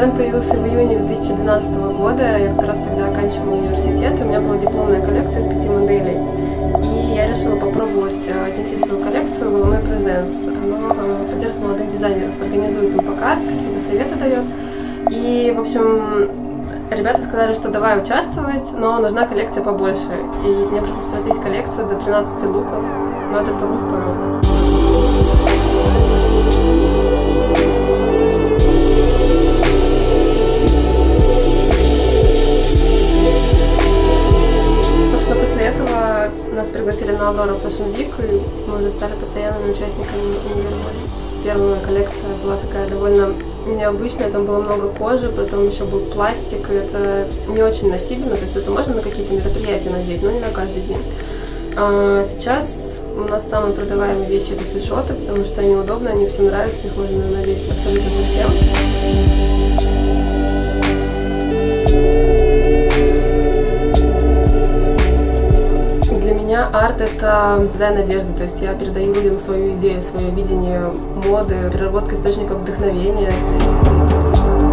Бренд появился в июне 2012 года. Я как раз тогда оканчивала университет. У меня была дипломная коллекция из 5 моделей. И я решила попробовать отнести свою коллекцию в LMA Presents. Оно поддерживает молодых дизайнеров, организует им показ, какие-то советы дает. И, в общем, ребята сказали, что давай участвовать, но нужна коллекция побольше. И мне пришлось продлить коллекцию до 13 луков, но это того стоило. Собственно, после этого нас пригласили на Aurora Fashion Week, и мы уже стали постоянными участниками универмага. Первая коллекция была такая довольно необычная, там было много кожи, потом еще был пластик, и это не очень носибельно, то есть это можно на какие-то мероприятия надеть, но не на каждый день. Сейчас у нас самые продаваемые вещи это свитшоты, потому что они удобны, они всем нравятся, их можно надеть абсолютно совсем. Для меня арт — это дизайн одежды, то есть я передаю людям свою идею, свое видение моды, переработка источников вдохновения.